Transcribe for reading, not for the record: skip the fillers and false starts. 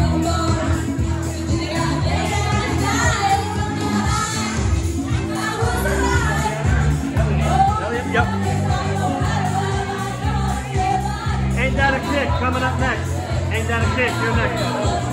Yep. Ain't That a Kick coming up next. Ain't That a Kick, you're next.